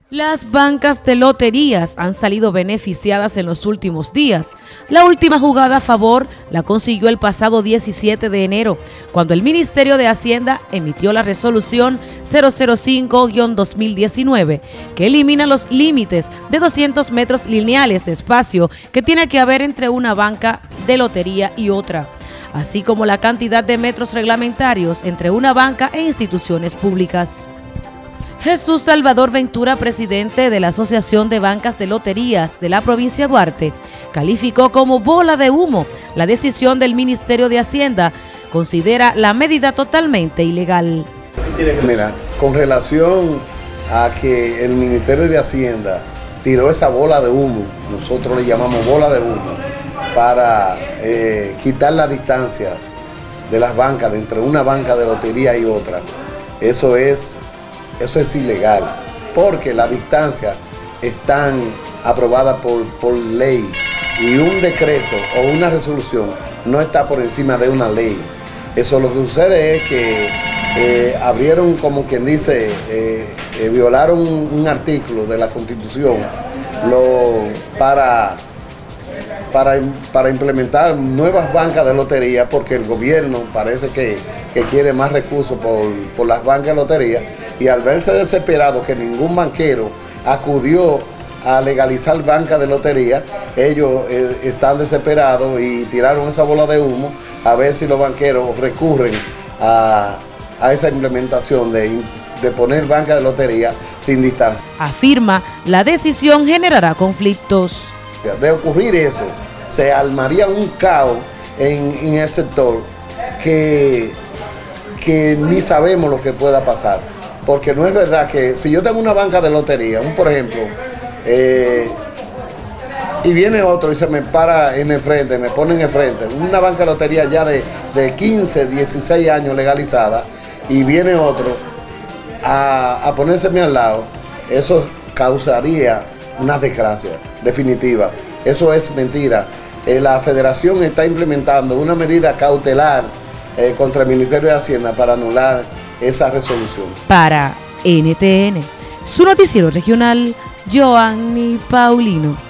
Las bancas de loterías han salido beneficiadas en los últimos días. La última jugada a favor la consiguió el pasado 17 de enero, cuando el Ministerio de Hacienda emitió la resolución 005-2019, que elimina los límites de 200 metros lineales de espacio que tiene que haber entre una banca de lotería y otra, así como la cantidad de metros reglamentarios entre una banca e instituciones públicas. Jesús Salvador Ventura, presidente de la Asociación de Bancas de Loterías de la provincia de Duarte, calificó como bola de humo la decisión del Ministerio de Hacienda. Considera la medida totalmente ilegal. Mira, con relación a que el Ministerio de Hacienda tiró esa bola de humo, nosotros le llamamos bola de humo, para quitar la distancia de las bancas, de entre una banca de lotería y otra, eso es ilegal, porque las distancias están aprobadas por ley y un decreto o una resolución no está por encima de una ley. Eso lo que sucede es que abrieron, como quien dice, violaron un artículo de la Constitución para implementar nuevas bancas de lotería, porque el gobierno parece que quiere más recursos por las bancas de lotería, y al verse desesperado que ningún banquero acudió a legalizar bancas de lotería, ellos están desesperados y tiraron esa bola de humo a ver si los banqueros recurren a esa implementación de poner bancas de lotería sin distancia. Afirma, la decisión generará conflictos. De ocurrir eso, se armaría un caos en el sector que ni sabemos lo que pueda pasar. Porque no es verdad que si yo tengo una banca de lotería, por ejemplo, y viene otro y se me para en el frente, me pone en el frente, una banca de lotería ya de 15, 16 años legalizada, y viene otro a ponérseme al lado, eso causaría una desgracia definitiva. Eso es mentira. La Federación está implementando una medida cautelar contra el Ministerio de Hacienda para anular esa resolución. Para NTN, su noticiero regional, Joanny Paulino.